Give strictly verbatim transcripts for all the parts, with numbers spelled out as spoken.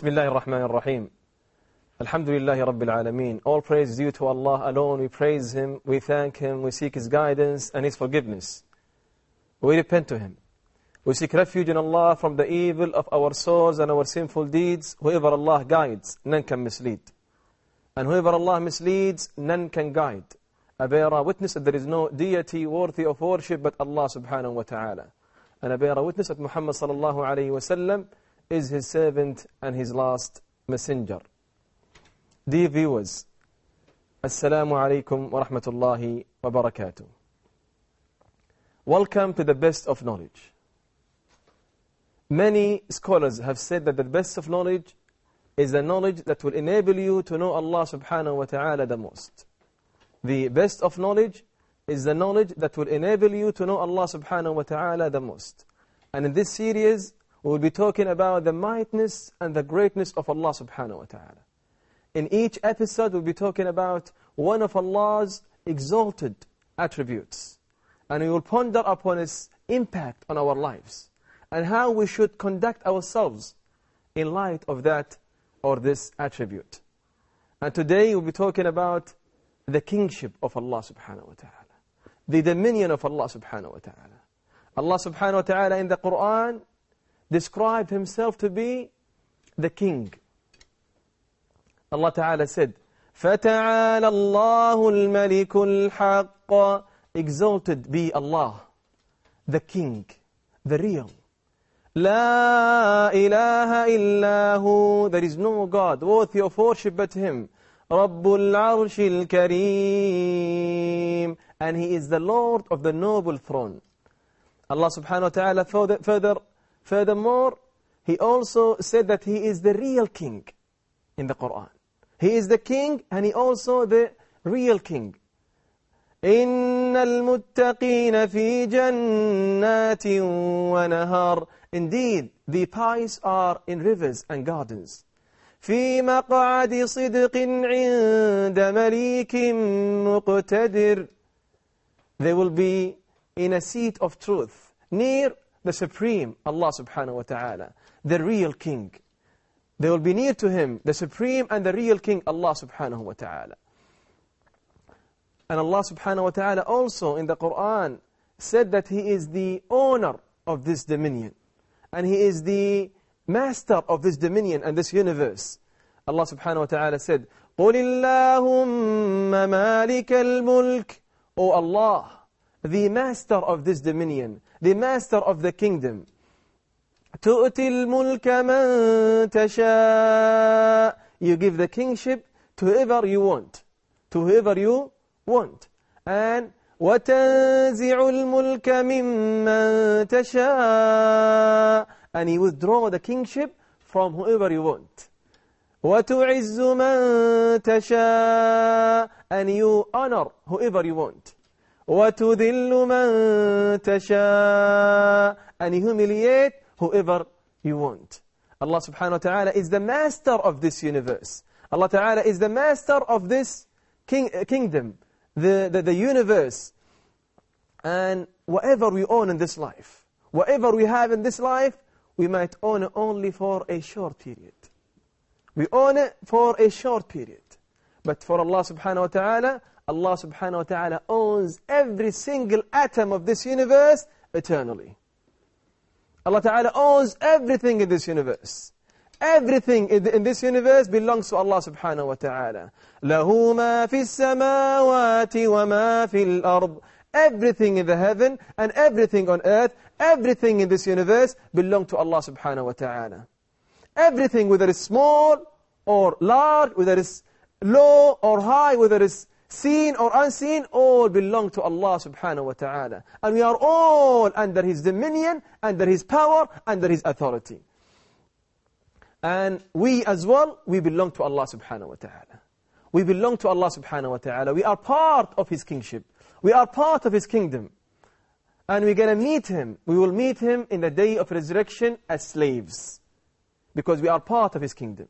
Bismillah ar-Rahman ar-Rahim. Alhamdulillahi Rabbil Alameen. All praise is due to Allah alone. We praise Him, we thank Him, we seek His guidance and His forgiveness. We repent to Him. We seek refuge in Allah from the evil of our souls and our sinful deeds. Whoever Allah guides, none can mislead. And whoever Allah misleads, none can guide. I bear witness that there is no deity worthy of worship but Allah subhanahu wa ta'ala. And I bear witness that Muhammad sallallahu alayhi wa sallam is His servant and His last messenger. Dear viewers, Assalamu alaikum wa rahmatullahi wa barakatuh. Welcome to the best of knowledge. Many scholars have said that the best of knowledge is the knowledge that will enable you to know Allah subhanahu wa ta'ala the most. The best of knowledge is the knowledge that will enable you to know Allah subhanahu wa ta'ala the most. And in this series, we will be talking about the mightiness and the greatness of Allah subhanahu wa ta'ala. In each episode, we'll be talking about one of Allah's exalted attributes. And we will ponder upon its impact on our lives and how we should conduct ourselves in light of that or this attribute. And today, we'll be talking about the kingship of Allah subhanahu wa ta'ala, the dominion of Allah subhanahu wa ta'ala. Allah subhanahu wa ta'ala in the Quran described Himself to be the king. Allah Ta'ala said, فَتَعَالَى اللَّهُ الْمَلِكُ الْحَقَّ. Exalted be Allah, the king, the real. لَا إِلَهَ إِلَّا هُ. There is no God worthy of worship but Him. رَبُّ الْعَرْشِ الْكَرِيمِ. And He is the Lord of the noble throne. Allah Subhanahu wa Ta'ala further, further Furthermore, He also said that He is the real king in the Quran. He is the king and He also the real king. إِنَّ الْمُتَّقِينَ فِي جَنَّاتٍ وَنَهَرٍ. Indeed, the pious are in rivers and gardens. فِي مَقْعَدِ صِدْقٍ عِنْدَ مَلِيكٍ مُقْتَدِرٍ. They will be in a seat of truth, near the Supreme, Allah subhanahu wa ta'ala, the real King. They will be near to Him, the Supreme and the real King, Allah subhanahu wa ta'ala. And Allah subhanahu wa ta'ala also in the Quran said that He is the owner of this dominion. And He is the master of this dominion and this universe. Allah subhanahu wa ta'ala said, قُلِ اللَّهُمَّ مَالِكَ الْمُلْكِ. O Allah, the master of this dominion, the master of the kingdom. تُؤْتِي الْمُلْكَ مَنْ تَشَاءُ. You give the kingship to whoever you want. To whoever you want. And وَتَنْزِعُ الْمُلْكَ مِمَّنْ تَشَاءُ. And you withdraw the kingship from whoever you want. وَتُعِزُّ مَنْ تَشَاءُ. And you honor whoever you want. وَتُذِلُّ مَنْ تَشَاءُ. And you humiliate whoever you want. Allah subhanahu wa ta'ala is the master of this universe. Allah ta'ala is the master of this king, uh, kingdom, the, the, the universe. And whatever we own in this life, whatever we have in this life, we might own it only for a short period. We own it for a short period. But for Allah subhanahu wa ta'ala, Allah subhanahu wa ta'ala owns every single atom of this universe eternally. Allah ta'ala owns everything in this universe. Everything in this universe belongs to Allah subhanahu wa ta'ala. لَهُ مَا فِي السَّمَاوَاتِ وَمَا فِي الْأَرْضِ. Everything in the heaven and everything on earth, everything in this universe belongs to Allah subhanahu wa ta'ala. Everything, whether it's small or large, whether it's low or high, whether it's seen or unseen, all belong to Allah subhanahu wa ta'ala. And we are all under His dominion, under His power, under His authority. And we as well, we belong to Allah subhanahu wa ta'ala. We belong to Allah subhanahu wa ta'ala. We are part of His kingship. We are part of His kingdom. And we're going to meet Him. We will meet Him in the day of resurrection as slaves. Because we are part of His kingdom.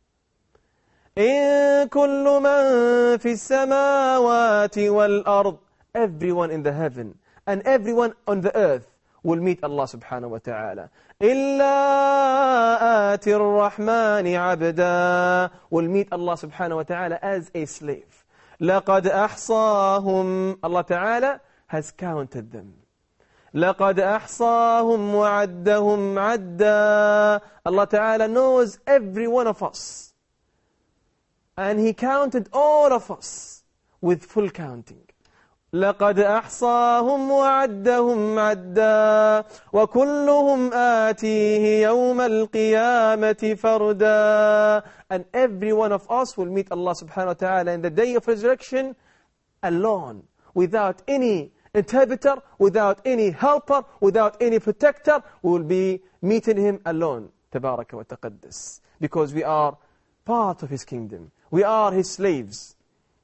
إِن كُلُّ مَنْ فِي السَّمَاوَاتِ وَالْأَرْضِ. Everyone in the heaven and everyone on the earth. will meet Allah subhanahu wa ta'ala. إِلَّا آتِ الرَّحْمَنِ عَبْدًا will meet Allah subhanahu wa ta'ala as a slave. لَقَدْ أَحْصَاهُمْ Allah ta'ala has counted them. لَقَدْ أَحْصَاهُمْ وَعَدَّهُمْ عَدًّا Allah ta'ala knows every one of us. And He counted all of us with full counting. لَقَدْ أَحْصَاهُمْ وَعَدَّهُمْ عَدًّا وَكُلُّهُمْ آتِيهِ يَوْمَ الْقِيَامَةِ فَرْدًا And every one of us will meet Allah subhanahu wa ta'ala in the day of resurrection alone, without any interpreter, without any helper, without any protector. We will be meeting Him alone, tabaraka wa taqaddas, because we are part of His kingdom. We are His slaves.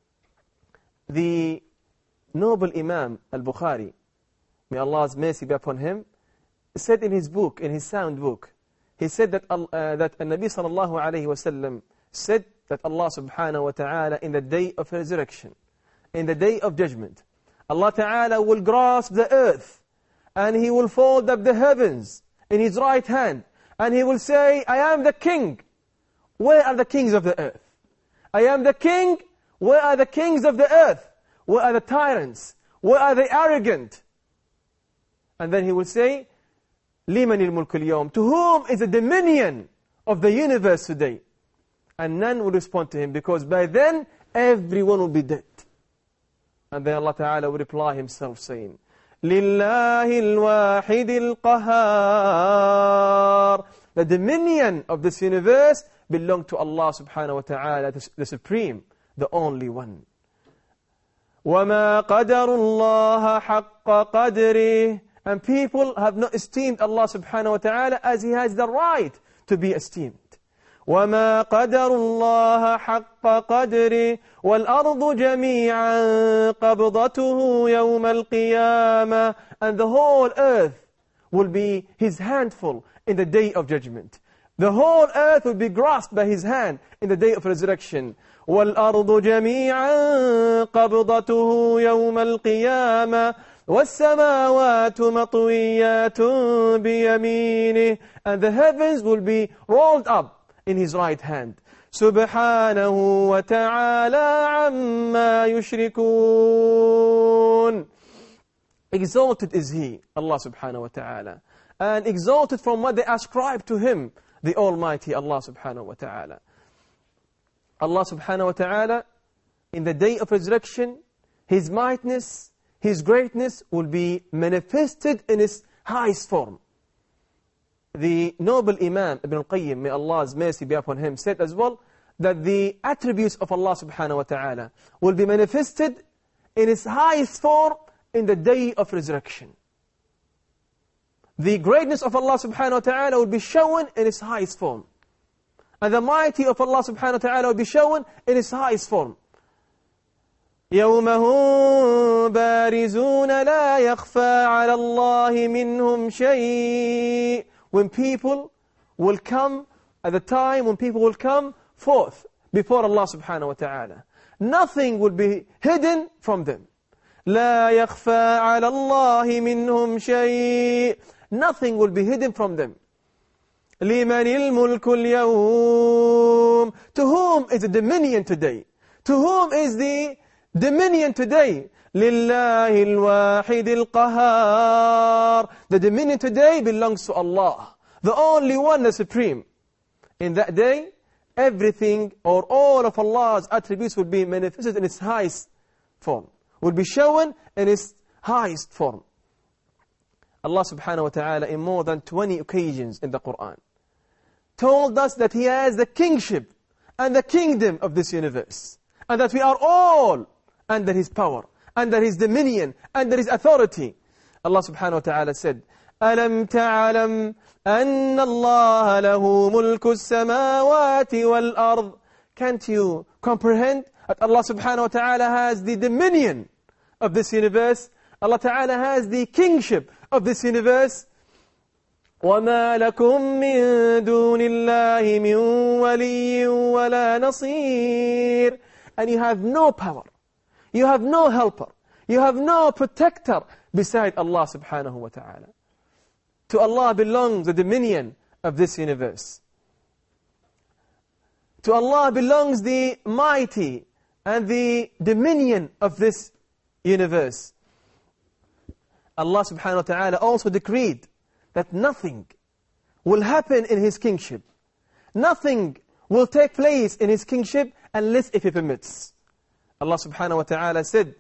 The noble Imam al-Bukhari, may Allah's mercy be upon him, said in his book, in his sound book, he said that uh, that Nabi sallallahu alayhi wa sallam said that Allah subhanahu wa ta'ala in the day of resurrection, in the day of judgment, Allah ta'ala will grasp the earth and He will fold up the heavens in His right hand and He will say, I am the king. Where are the kings of the earth? I am the king. Where are the kings of the earth? Where are the tyrants? Where are the arrogant? And then He will say, لِمَنِ الْمُلْكُ الْيَوْمِ To whom is the dominion of the universe today? And none will respond to Him, because by then everyone will be dead. And then Allah Ta'ala will reply Himself saying, لِلَّهِ الْوَاحِدِ الْقَهَارِ The dominion of this universe belongs to Allah Subhanahu wa Ta'ala, the Supreme, the only one. وَمَا قَدَرُ اللَّهَ حَقَّ قَدْرِهِ And people have not esteemed Allah subhanahu wa ta'ala as He has the right to be esteemed. وَمَا قَدَرُ اللَّهَ حَقَّ قَدْرِهِ وَالْأَرْضُ جَمِيعًا قَبْضَتُهُ يَوْمَ الْقِيَامَةِ And the whole earth will be His handful in the day of judgment. The whole earth will be grasped by His hand in the day of resurrection. وَالْأَرْضُ جَمِيعًا قَبْضَتُهُ يَوْمَ الْقِيَامَةِ وَالسَّمَاوَاتُ مَطْوِيَّاتٌ بِيَمِينِهِ And the heavens will be rolled up in His right hand. سُبْحَانَهُ وَتَعَالَى عَمَّا يُشْرِكُونَ Exalted is He, Allah subhanahu wa ta'ala, and exalted from what they ascribe to Him, the Almighty Allah subhanahu wa ta'ala. Allah subhanahu wa ta'ala, in the day of resurrection, His mightiness, His greatness will be manifested in His highest form. The noble Imam Ibn al-Qayyim, may Allah's mercy be upon him, said as well that the attributes of Allah subhanahu wa ta'ala will be manifested in His highest form in the day of resurrection. The greatness of Allah subhanahu wa ta'ala will be shown in His highest form. And the mighty of Allah subhanahu wa ta'ala will be shown in His highest form. يَوْمَ هُمْ بَارِزُونَ لَا يَخْفَى عَلَى اللَّهِ مِنْهُمْ شَيْءٍ When people will come, at the time when people will come forth before Allah subhanahu wa ta'ala, nothing will be hidden from them. لَا يَخْفَى عَلَى اللَّهِ مِنْهُمْ شَيْءٍ Nothing will be hidden from them. لِمَنِ الْمُلْكُ الْيَوْمِ To whom is the dominion today? To whom is the dominion today? لِلَّهِ الْوَاحِدِ الْقَهَارِ The dominion today belongs to Allah, the only one, the Supreme. In that day, everything or all of Allah's attributes will be manifested in its highest form, will be shown in its highest form. Allah subhanahu wa ta'ala in more than twenty occasions in the Quran told us that He has the kingship and the kingdom of this universe, and that we are all under His power, under His dominion, under His authority. Allah subhanahu wa ta'ala said, أَلَمْ تَعْلَمْ أَنَّ اللَّهَ لَهُ مُلْكُ السَّمَاوَاتِ وَالْأَرْضِ Can't you comprehend that Allah subhanahu wa ta'ala has the dominion of this universe? Allah ta'ala has the kingship of this universe. وَمَا لَكُم مِّن دُونِ اللَّهِ مِن وَلِيٍّ وَلَا نَصِيرٍ And you have no power, you have no helper, you have no protector beside Allah subhanahu wa ta'ala. To Allah belongs the dominion of this universe. To Allah belongs the mighty and the dominion of this universe. Allah subhanahu wa ta'ala also decreed that nothing will happen in His kingship. Nothing will take place in His kingship unless if He permits. Allah subhanahu wa ta'ala said,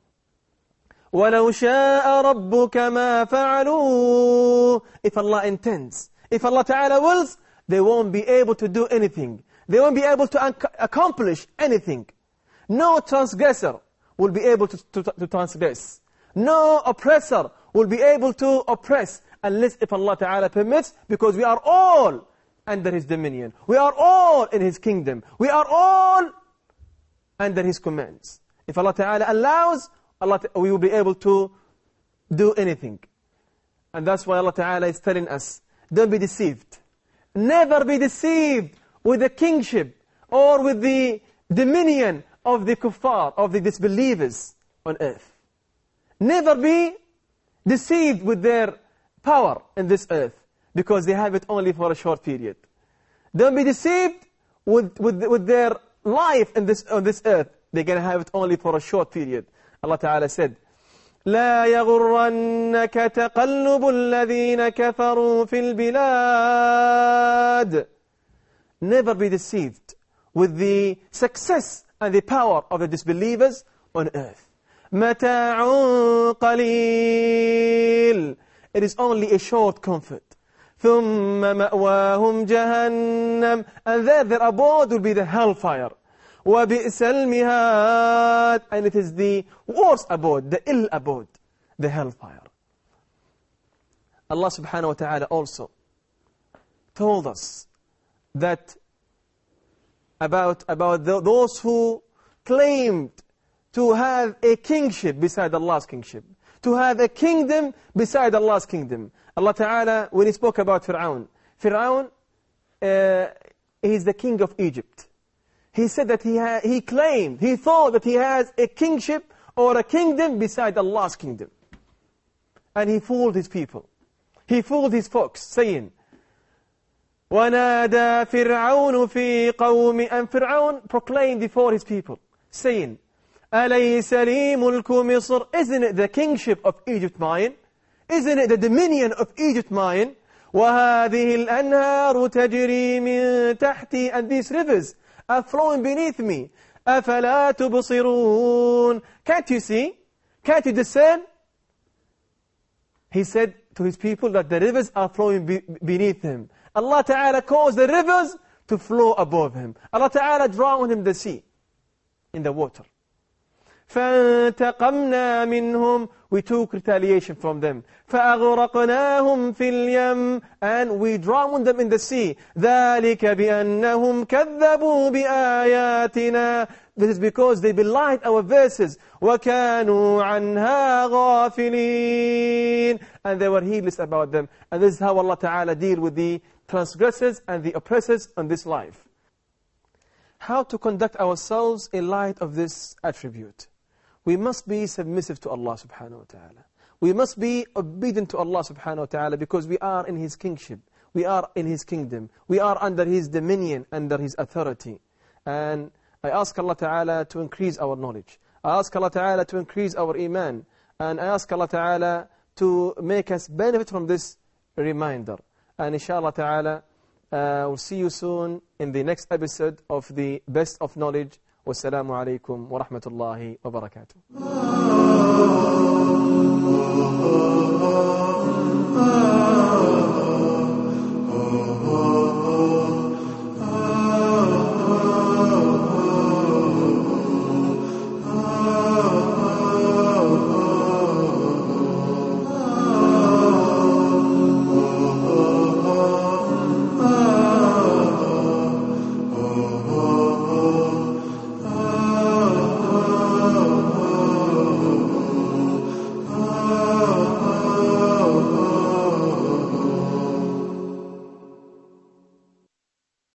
وَلَوْ شَاءَ رَبُّكَ مَا فَعَلُوا. If Allah intends, if Allah ta'ala wills, they won't be able to do anything. They won't be able to accomplish anything. No transgressor will be able to, to, to transgress. No oppressor will be able to oppress unless if Allah Ta'ala permits, because we are all under His dominion. We are all in His kingdom. We are all under His commands. If Allah Ta'ala allows, Allah, we will be able to do anything. And that's why Allah Ta'ala is telling us, don't be deceived. Never be deceived with the kingship or with the dominion of the kuffar, of the disbelievers on earth. Never be deceived with their power in this earth, because they have it only for a short period. Don't be deceived with, with, with their life in this, on this earth. They're going to have it only for a short period. Allah Ta'ala said, لا يغرنك تقلب الذين كفروا في البلاد. Never be deceived with the success and the power of the disbelievers on earth. متاع قليل. It is only a short comfort. ثم مأواهم جهنم. And there their abode will be the hellfire. وبئس المهاد. And it is the worst abode, the ill abode, the hellfire. Allah subhanahu wa ta'ala also told us that about, about the, those who claimed to have a kingship beside Allah's kingship, to have a kingdom beside Allah's kingdom. Allah Ta'ala, when He spoke about Fir'aun, Fir'aun uh, is the king of Egypt. He said that he, ha he claimed, he thought that he has a kingship or a kingdom beside Allah's kingdom. And he fooled his people. He fooled his folks, saying, وَنَادَى فِرْعَوْنُ فِي قَوْمِ. And Fir'aun proclaimed before his people, saying, أَلَيْسَ لِي مُلْكُ مِصْرٍ. Isn't it the kingship of Egypt mine? Isn't it the dominion of Egypt mine? وَهَذِهِ الْأَنْهَارُ تَجْرِي مِنْ تَحْتِي. And these rivers are flowing beneath me. أَفَلَا تُبْصِرُونَ. Can't you see? Can't you discern? He said to his people that the rivers are flowing be beneath him. Allah Ta'ala caused the rivers to flow above him. Allah Ta'ala drowned him in the sea, in the water. فَانْتَقَمْنَا مِنْهُمْ. We took retaliation from them. فَأَغْرَقْنَاهُمْ فِي الْيَمِّ. And we drowned them in the sea. ذَلِكَ بِأَنَّهُمْ كَذَّبُوا بِآيَاتِنَا. This is because they belied our verses. وَكَانُوا عَنْهَا غَافِلِينَ. And they were heedless about them. And this is how Allah Ta'ala deal with the transgressors and the oppressors on this life. How to conduct ourselves in light of this attribute? We must be submissive to Allah subhanahu wa ta'ala. We must be obedient to Allah subhanahu wa ta'ala, because we are in His kingship. We are in His kingdom. We are under His dominion, under His authority. And I ask Allah Ta'ala to increase our knowledge. I ask Allah Ta'ala to increase our iman. And I ask Allah Ta'ala to make us benefit from this reminder. And inshallah Ta'ala, uh, we'll see you soon in the next episode of the Best of Knowledge. Wassalamu alaikum wa rahmatullahi wa barakatuh.